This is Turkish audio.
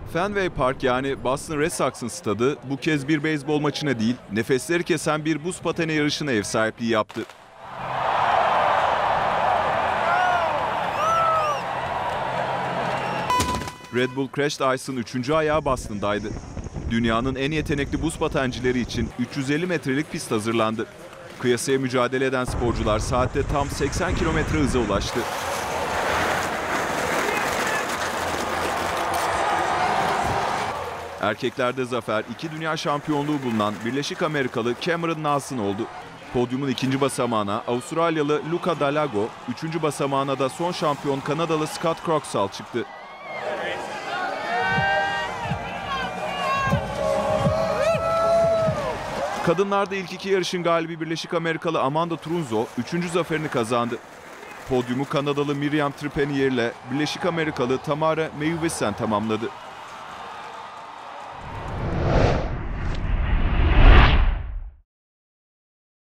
Fenway Park yani Boston Red Sox'ın stadı bu kez bir beyzbol maçına değil, nefesleri kesen bir buz pateni yarışına ev sahipliği yaptı. Red Bull Crashed Ice'ın 3. ayağı Boston'daydı. Dünyanın en yetenekli buz patencileri için 350 metrelik pist hazırlandı. Kıyasıya mücadele eden sporcular saatte tam 80 kilometre hıza ulaştı. Erkeklerde zafer 2 dünya şampiyonluğu bulunan Birleşik Amerikalı Cameron Nelson oldu. Podyumun ikinci basamağına Avustralyalı Luca Dalago, üçüncü basamağına da son şampiyon Kanadalı Scott Croxall çıktı. Kadınlarda ilk iki yarışın galibi Birleşik Amerikalı Amanda Trunzo, üçüncü zaferini kazandı. Podyumu Kanadalı Miriam Trepanier ile Birleşik Amerikalı Tamara Meyuvesen tamamladı.